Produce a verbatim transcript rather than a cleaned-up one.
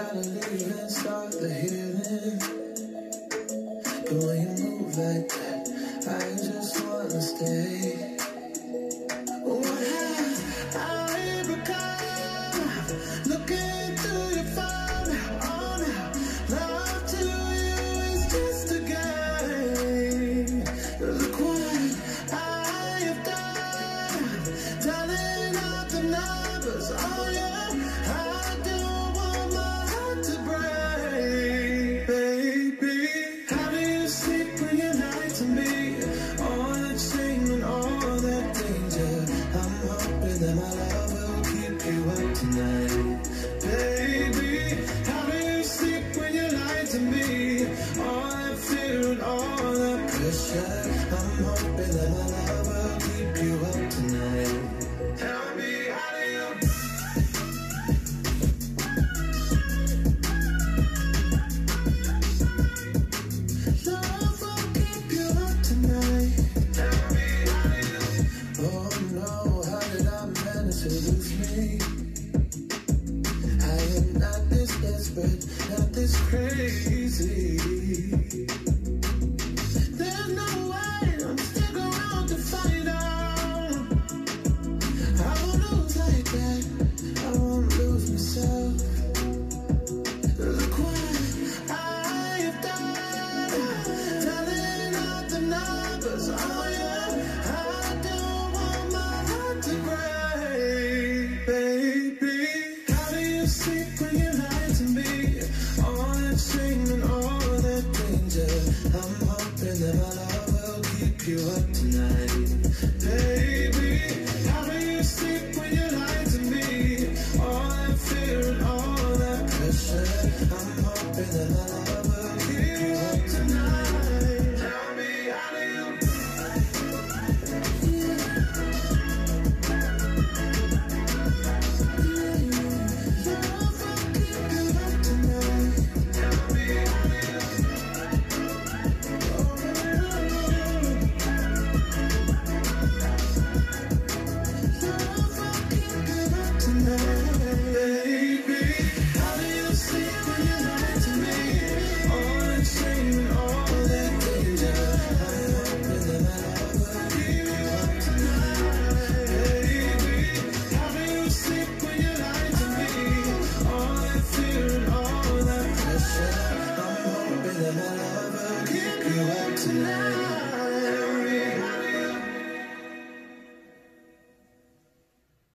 gotta leave and start the healing. But when you move like that, I just wanna stay. What have I become? Looking through your phone, oh no, love to you is just a game. Look what I have done, dialing up the numbers, oh yeah. I don't want my heart to break, baby. How do you sleep when you lie to me? All that shame and all that danger, I'm hoping that my love will keep you up tonight, baby. How do you sleep when you lie to me? All that fear and all that pressure, I'm hoping that my love will keep you up tonight. Tell me, how do you love will keep you up tonight? Tell me, how do you oh no, how did I manage to lose me? I am not this desperate, not this crazy. There's no way I'm stick around to find out. I won't lose like that, I won't lose myself. Look what I have done, dialing up the numbers, oh yeah. I don't want my heart to break, baby. How do you sleep when you lie to me? All that shame and all that danger, I'm hoping that my love will keep you up tonight, baby. How do you sleep when you lie to me? All that fear and all that pressure, I'm hoping that my love will keep you up tonight. Tell me, how do you love will keep you up tonight? Tell me, how do you oh, love will keep you up tonight, baby. How do you sleep when you lie to me? All that shame and all that danger, I'm hoping that my love will keep you up tonight, baby. How do you sleep when you lie to me? All that fear and all that pressure, I'm hoping that my love will keep you up tonight.